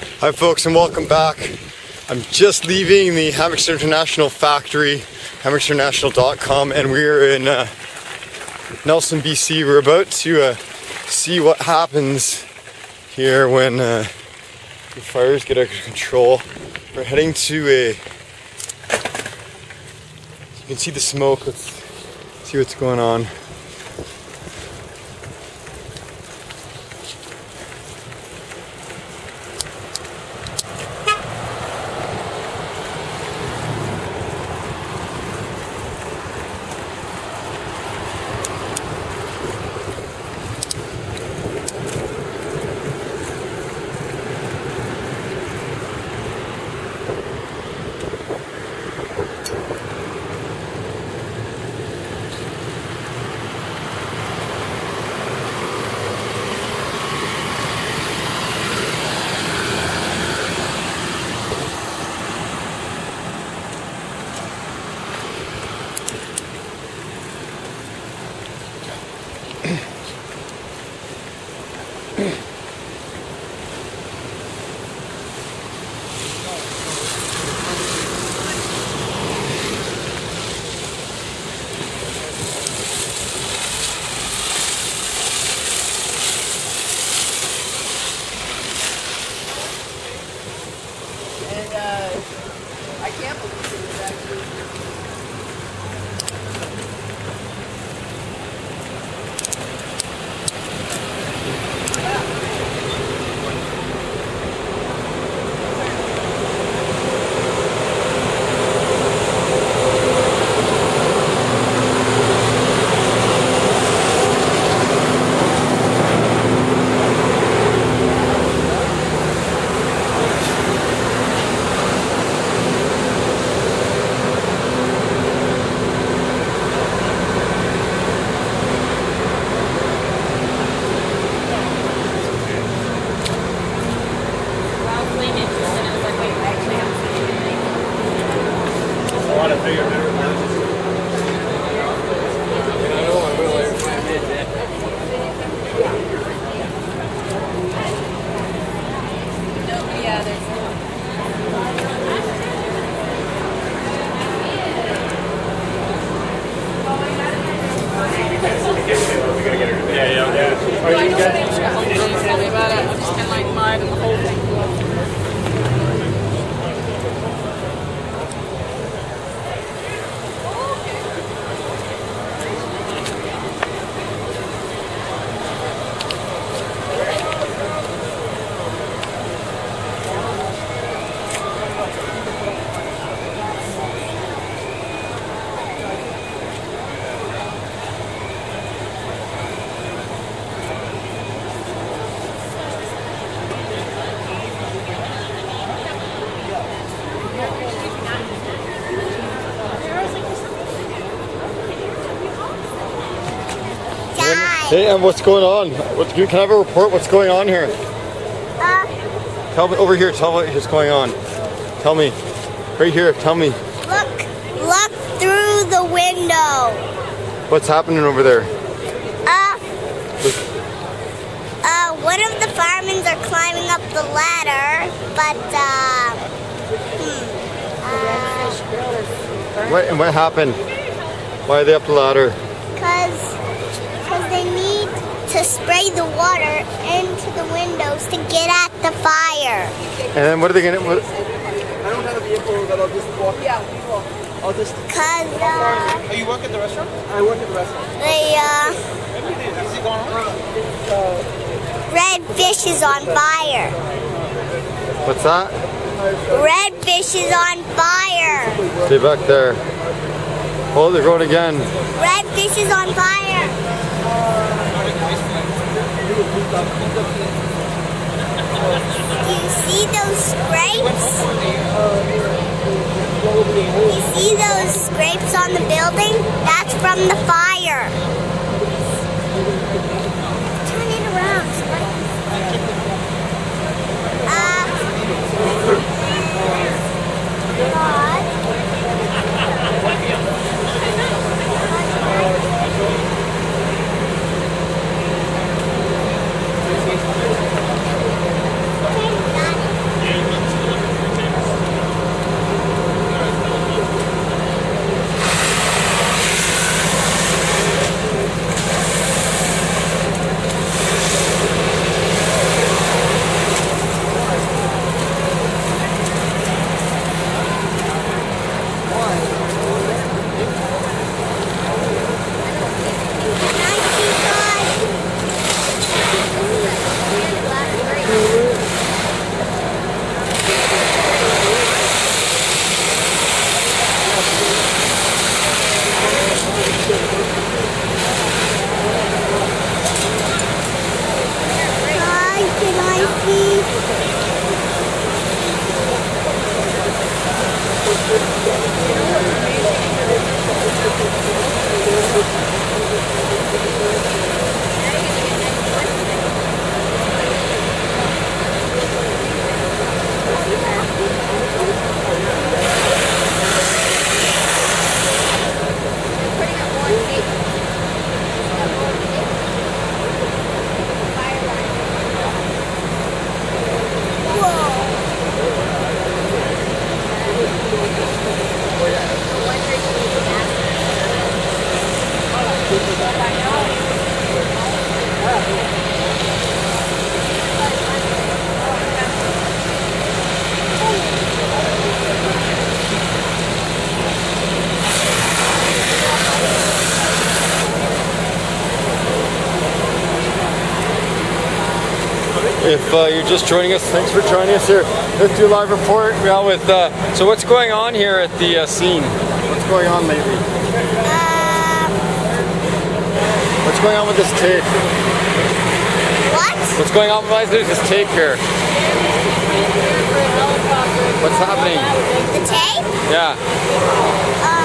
Hi folks and welcome back. I'm just leaving the Hammockster International factory, hammocksternational.com, and we're in Nelson, BC. We're about to see what happens here when the fires get out of control. We're heading to a... You can see the smoke. Let's see what's going on. I can't believe it was actually... Hey, and what's going on? Can I have a report? What's going on here? Tell me over here. Tell me what's going on. Tell me, right here. Tell me. Look through the window. What's happening over there? One of the firemen are climbing up the ladder, but What happened? Why are they up the ladder? Because they need to spray the water into the windows to get at the fire. And then what are they going to... I don't have a vehicle that I'll just walk. Yeah, we will. I'll just... Because, Oh, you work at the restaurant? I work at the restaurant. Is it going on? Red fish is on fire. What's that? Red fish is on fire. Stay back there. Oh, they're going again. Red fish is on fire. Do you see those scrapes? You see those scrapes on the building? That's from the fire. Turn it around. If you're just joining us, thanks for joining us here. Let's do a live report. Now with so what's going on here at the scene? What's going on lately? What's going on with this tape? What? What's going on with this tape here? What's happening? The tape? Yeah.